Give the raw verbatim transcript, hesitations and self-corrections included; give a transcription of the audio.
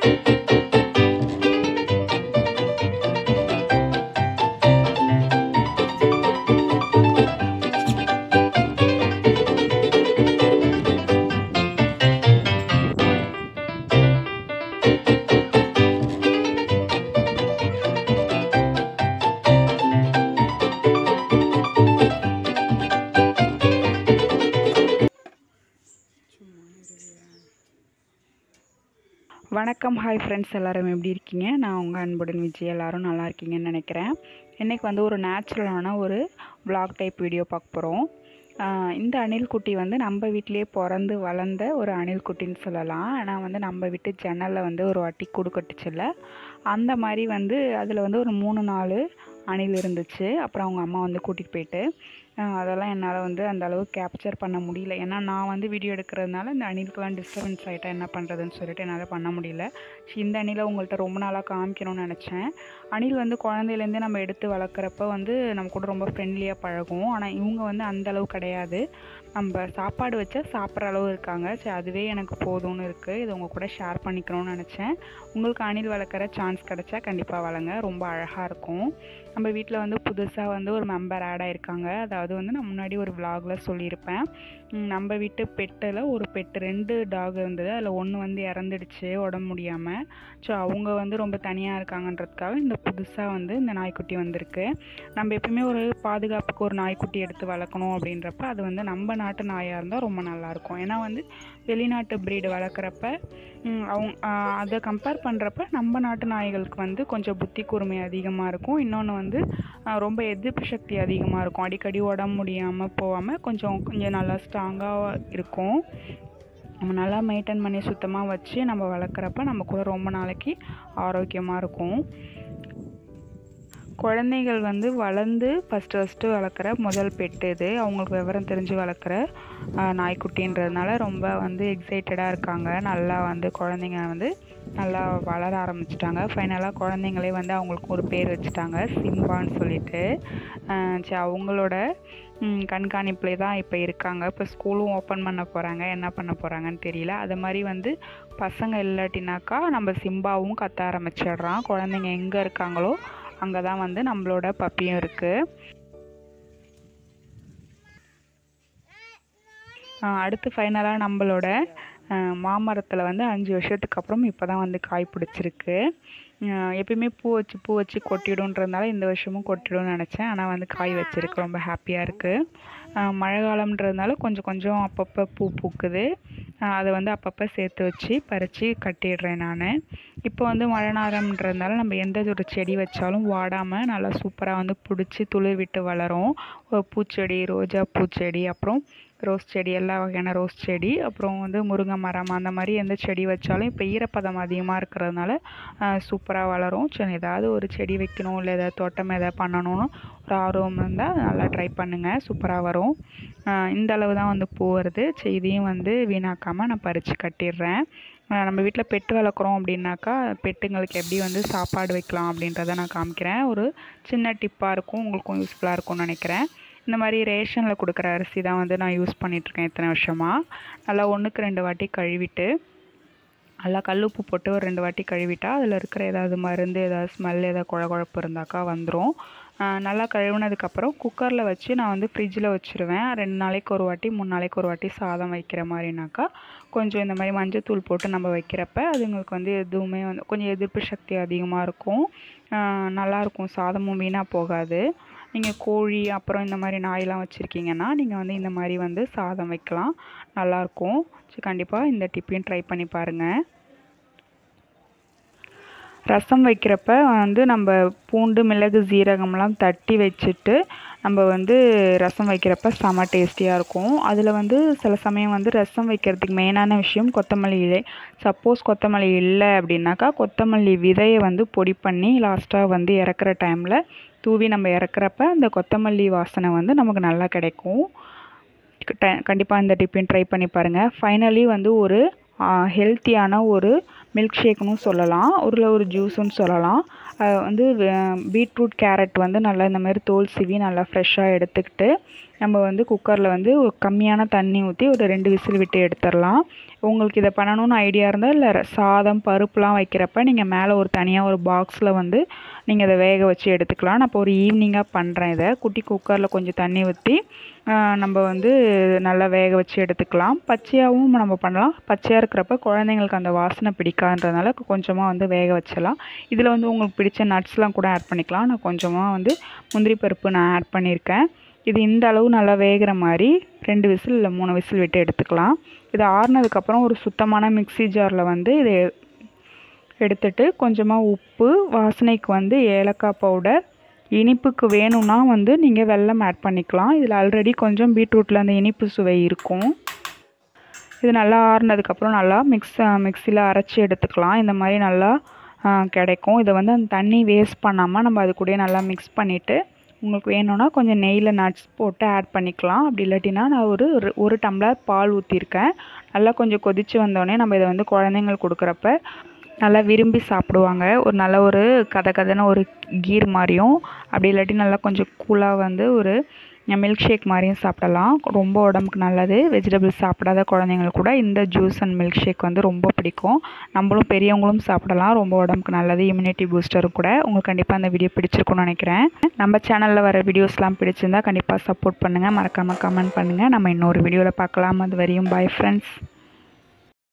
வணக்கம், hi friends, எல்லோரும் எப்படி இருக்கீங்க? நான் உங்கள் அன்புடன் விஜி. எல்லோரும் நல்லா இருக்கீங்கன்னு நினைக்கிறேன். இன்றைக்கி வந்து ஒரு நேச்சுரலான ஒரு vlog டைப் வீடியோ பார்க்க போகிறோம். இந்த அணில் குட்டி வந்து நம்ம வீட்டிலே பிறந்து வளர்ந்த ஒரு அணில் குட்டின்னு சொல்லலாம். ஆனால் வந்து நம்ம வீட்டு ஜன்னலில் வந்து ஒரு வாட்டி கூடு கட்டுச்சுல்ல, அந்த மாதிரி வந்து அதில் வந்து ஒரு மூணு நாலு அணில் இருந்துச்சு. அப்புறம் அவங்க அம்மா வந்து கூட்டிகிட்டு போயிட்டு அதெல்லாம் என்னால் வந்து அந்த அளவு கேப்சர் பண்ண முடியல. ஏன்னா நான் வந்து வீடியோ எடுக்கிறதுனால இந்த அணிலுக்கெல்லாம் டிஸ்டர்பன்ஸ் ஆகிட்டா என்ன பண்ணுறதுன்னு சொல்லிட்டு என்னால் பண்ண முடியல. இந்த அணிலை உங்கள்கிட்ட ரொம்ப நாளாக காமிக்கணும்னு நினச்சேன். அணில் வந்து குழந்தையிலேருந்தே நம்ம எடுத்து வளர்க்குறப்ப வந்து நம்ம கூட ரொம்ப ஃப்ரெண்ட்லியாக பழகும். ஆனால் இவங்க வந்து அந்தளவு கிடையாது. நம்ம சாப்பாடு வச்சா சாப்பிட்ற அளவு இருக்காங்க. சரி, அதுவே எனக்கு போதும்னு இருக்குது. இது உங்கள் கூட ஷேர் பண்ணிக்கணும்னு நினச்சேன். உங்களுக்கு அணில் வளர்க்குற சான்ஸ் கிடச்சா கண்டிப்பாக வளங்க. ரொம்ப அழகாக இருக்கும். நம்ம வீட்டில் வந்து புதுசாக வந்து ஒரு மெம்பர் ஆட் ஆகிருக்காங்க. அதாவது வந்து நான் முன்னாடி ஒரு விலாகில் சொல்லியிருப்பேன். நம்ம வீட்டு பெட்டில் ஒரு பெட்டு ரெண்டு டாக் இருந்தது. அதில் ஒன்று வந்து இறந்துடுச்சு உடம்பு முடியாமல். ஸோ அவங்க வந்து ரொம்ப தனியாக இருக்காங்கன்றதுக்காக இந்த புதுசாக வந்து இந்த நாய்க்குட்டி வந்திருக்கு. நம்ம எப்பவுமே ஒரு பாதுகாப்புக்கு ஒரு நாய்க்குட்டி எடுத்து வளர்க்கணும் அப்படின்றப்ப அது வந்து நம்ம நாட்டு நாயாக இருந்தால் ரொம்ப நல்லாயிருக்கும். ஏன்னா வந்து வெளிநாட்டு ப்ரீடு வளர்க்குறப்ப அவங்க அதை கம்பேர் பண்ணுறப்ப நம்ம நாட்டு நாய்களுக்கு வந்து கொஞ்சம் புத்தி கூர்மை அதிகமாக இருக்கும். இன்னொன்று வந்து ரொம்ப எதிர்ப்பு சக்தி அதிகமாக இருக்கும். அடிக்கடி உடம்பு முடியாமல் போகாமல் கொஞ்சம் கொஞ்சம் நல்லா ஸ்ட்ராங்காக இருக்கும். நம்ம நல்லா மெயின்டைன் பண்ணி சுத்தமாக வச்சு நம்ம வளர்க்குறப்ப நம்ம கூட ரொம்ப நாளைக்கு ஆரோக்கியமாக இருக்கும். குழந்தைகள் வந்து வளர்ந்து ஃபஸ்ட்டு ஃபஸ்ட்டு வளர்க்குற முதல் பெட்டு இது. அவங்களுக்கு விவரம் தெரிஞ்சு வளர்க்குற நாய்க்குட்டின்றதுனால ரொம்ப வந்து எக்ஸைட்டடாக இருக்காங்க. நல்லா வந்து குழந்தைங்க வந்து நல்லா வளர ஆரம்பிச்சிட்டாங்க. ஃபைனலாக குழந்தைங்களே வந்து அவங்களுக்கு ஒரு பேர் வச்சுட்டாங்க, சிம்பான்னு சொல்லிட்டு. சரி, அவங்களோட கண்காணிப்பிலே தான் இப்போ இருக்காங்க. இப்போ ஸ்கூலும் ஓப்பன் பண்ண போகிறாங்க. என்ன பண்ண போகிறாங்கன்னு தெரியல. அது மாதிரி வந்து பசங்க இல்லாட்டினாக்கா நம்ம சிம்பாவும் கத்த ஆரம்பிச்சிடுறான். குழந்தைங்க எங்கே இருக்காங்களோ அங்கே தான் வந்து நம்மளோட பப்பியும் இருக்குது. அடுத்து ஃபைனலாக நம்மளோட மாமரத்தில் வந்து அஞ்சு வருஷத்துக்கு அப்புறம் இப்போ தான் வந்து காய் பிடிச்சிருக்கு. எப்பயுமே பூ வச்சு பூ வச்சு கொட்டிடுன்றதுனால இந்த வருஷமும் கொட்டிடும்னு நினச்சேன். ஆனால் வந்து காய் வச்சுருக்கு. ரொம்ப ஹாப்பியாக இருக்குது. மழை காலம்ன்றதுனால கொஞ்சம் கொஞ்சம் அப்பப்போ பூ பூக்குது. அதை வந்து அப்பப்போ சேர்த்து வச்சு பறித்து கட்டிடுறேன் நான். இப்போ வந்து மழை நேரம்ன்றதுனால நம்ம எந்த ஒரு செடி வச்சாலும் வாடாமல் நல்லா சூப்பராக வந்து பிடிச்சி துளிர் விட்டு வளரும். பூச்செடி, ரோஜா பூச்செடி, அப்புறம் ரோஸ் செடி, எல்லா வகையான ரோஸ் செடி, அப்புறம் வந்து முருங்கை மரம், அந்த மாதிரி எந்த செடி வச்சாலும் இப்போ ஈரப்பதம் அதிகமாக இருக்கிறதுனால சூப்பராக வளரும். சரி, ஏதாவது ஒரு செடி வைக்கணும் இல்லை ஏதாவது தோட்டம் எதாவது பண்ணணும்னு ஒரு ஆர்வம் இருந்தால் நல்லா ட்ரை பண்ணுங்கள். சூப்பராக வரும். இந்த அளவு தான் வந்து பூ வருது. சரி, இதையும் வந்து வீணாக்காமல் நான் பறித்து கட்டிடுறேன். நம்ம வீட்டில் பெட்டு வளர்க்குறோம் அப்படின்னாக்கா பெட்டுங்களுக்கு எப்படி வந்து சாப்பாடு வைக்கலாம் அப்படின்றத நான் காமிக்கிறேன். ஒரு சின்ன டிப்பாக இருக்கும், உங்களுக்கும் யூஸ்ஃபுல்லாக இருக்கும்னு நினைக்கிறேன். இந்த மாதிரி ரேஷனில் கொடுக்குற அரிசி தான் வந்து நான் யூஸ் பண்ணிகிட்ருக்கேன் இத்தனை வருஷமாக. நல்லா ஒன்றுக்கு ரெண்டு வாட்டி கழுவிட்டு நல்லா கல் உப்பு போட்டு ஒரு ரெண்டு வாட்டி கழுவிட்டா அதில் இருக்கிற ஏதாவது மருந்து, ஏதாவது ஸ்மெல், ஏதாவது குழ குழப்பு இருந்தாக்கா வந்துடும். நல்லா கழுவுனதுக்கப்புறம் குக்கரில் வச்சு நான் வந்து ஃப்ரிட்ஜில் வச்சுருவேன். ரெண்டு நாளைக்கு ஒரு வாட்டி மூணு நாளைக்கு ஒரு வாட்டி சாதம் வைக்கிற மாதிரினாக்கா கொஞ்சம் இந்த மாதிரி மஞ்சத்தூள் போட்டு நம்ம வைக்கிறப்ப அதுங்களுக்கு வந்து எதுவுமே வந்து கொஞ்சம் எதிர்ப்பு சக்தி அதிகமாக இருக்கும். நல்லாயிருக்கும். சாதமும் வீணாக போகாது. நீங்கள் கோழி அப்புறம் இந்த மாதிரி நாயெலாம் வச்சுருக்கீங்கன்னா நீங்கள் வந்து இந்த மாதிரி வந்து சாதம் வைக்கலாம், நல்லாயிருக்கும். சரி, கண்டிப்பாக இந்த டிப்பையும் ட்ரை பண்ணி பாருங்கள். ரசம் வைக்கிறப்ப வந்து நம்ம பூண்டு, மிளகு, சீரகம்லாம் தட்டி வச்சுட்டு நம்ம வந்து ரசம் வைக்கிறப்ப செம டேஸ்டியாக இருக்கும். அதில் வந்து சில சமயம் வந்து ரசம் வைக்கிறதுக்கு மெயினான விஷயம் கொத்தமல்லி இலை. சப்போஸ் கொத்தமல்லி இல்லை அப்படின்னாக்கா கொத்தமல்லி விதையை வந்து பொடி பண்ணி லாஸ்ட்டாக வந்து இறக்குற டைமில் தூவி நம்ம இறக்குறப்ப அந்த கொத்தமல்லி வாசனை வந்து நமக்கு நல்லா கிடைக்கும். கண்டிப்பாக இந்த டிப்பையும் ட்ரை பண்ணி பாருங்கள். ஃபைனலி வந்து ஒரு ஹெல்த்தியான ஒரு மில்க் ஷேக்னு சொல்லலாம், ஒரு ஒரு ஜூஸுன்னு சொல்லலாம். வந்து பீட்ரூட், கேரட் வந்து நல்லா இந்த மாதிரி தோல் சீவி நல்லா ஃப்ரெஷ்ஷாக எடுத்துக்கிட்டு நம்ம வந்து குக்கரில் வந்து ஒரு கம்மியான தண்ணி ஊற்றி ஒரு ரெண்டு விசில் விட்டு எடுத்துடலாம். உங்களுக்கு இதை பண்ணணும்னு ஐடியா இருந்தால் இல்லை சாதம் பருப்புலாம் வைக்கிறப்ப நீங்கள் மேலே ஒரு தனியாக ஒரு பாக்ஸில் வந்து நீங்கள் இதை வேக வச்சு எடுத்துக்கலாம். நான் இப்போ ஒரு ஈவினிங்காக பண்ணுறேன். இதை குட்டி குக்கரில் கொஞ்சம் தண்ணி ஊற்றி நம்ம வந்து நல்லா வேக வச்சு எடுத்துக்கலாம். பச்சையாகவும் நம்ம பண்ணலாம். பச்சையாக இருக்கிறப்ப குழந்தைங்களுக்கு அந்த வாசனை பிடிக்காதுன்றதுனால கொஞ்சமாக வந்து வேக வச்சிடலாம். இதில் வந்து உங்களுக்கு பிடிச்ச நட்ஸ்லாம் கூட ஆட் பண்ணிக்கலாம். நான் கொஞ்சமாக வந்து முந்திரி பருப்பு நான் ஆட் பண்ணியிருக்கேன். இது இந்த அளவு நல்லா வேகிற மாதிரி ரெண்டு விசில் இல்லை மூணு விசில் விட்டு எடுத்துக்கலாம். இது ஆறுனதுக்கப்புறம் ஒரு சுத்தமான மிக்ஸி ஜாரில் வந்து இதை எடுத்துட்டு கொஞ்சமாக உப்பு, வாசனைக்கு வந்து ஏலக்காய் பவுடர், இனிப்புக்கு வேணும்னா வந்து நீங்கள் வெல்லம் ஆட் பண்ணிக்கலாம். இதில் ஆல்ரெடி கொஞ்சம் பீட்ரூட்டில் அந்த இனிப்பு சுவை இருக்கும். இது நல்லா ஆறுனதுக்கப்புறம் நல்லா மிக்ஸ் மிக்ஸியில் அரைச்சி எடுத்துக்கலாம். இந்த மாதிரி நல்லா கிடைக்கும். இதை வந்து அந்த தண்ணி வேஸ்ட் பண்ணாமல் நம்ம அது கூட நல்லா மிக்ஸ் பண்ணிவிட்டு உங்களுக்கு வேணும்னா கொஞ்சம் நெய்யில் நட்ஸ் போட்டு ஆட் பண்ணிக்கலாம். அப்படி இல்லாட்டினா நான் ஒரு ஒரு டம்ளர் பால் ஊற்றிருக்கேன். நல்லா கொஞ்சம் கொதித்து வந்தோடனே நம்ம இதை வந்து குழந்தைங்களுக்கு கொடுக்குறப்ப நல்லா விரும்பி சாப்பிடுவாங்க. ஒரு நல்ல ஒரு கதை கதைன்னு ஒரு கீர் மாதிரியும், அப்படி இல்லாட்டி நல்லா கொஞ்சம் கூலாக வந்து ஒரு மில்க் ஷேக் மாதிரியும் சாப்பிடலாம். ரொம்ப உடம்புக்கு நல்லது. வெஜிடபிள்ஸ் சாப்பிடாத குழந்தைங்களுக்கு கூட இந்த ஜூஸ் அண்ட் மில்க் ஷேக் வந்து ரொம்ப பிடிக்கும். நம்மளும் பெரியவங்களும் சாப்பிடலாம். ரொம்ப உடம்புக்கு நல்லது, இம்யூனிட்டி பூஸ்டரும் கூட. உங்களுக்கு கண்டிப்பாக அந்த வீடியோ பிடிச்சிருக்கும்னு நினைக்கிறேன். நம்ம சேனலில் வர வீடியோஸ்லாம் பிடிச்சிருந்தா கண்டிப்பாக சப்போர்ட் பண்ணுங்கள். மறக்காமல் கமெண்ட் பண்ணுங்கள். நம்ம இன்னொரு வீடியோவில் பார்க்கலாம். அது வரையும் பாய் ஃப்ரெண்ட்ஸ்.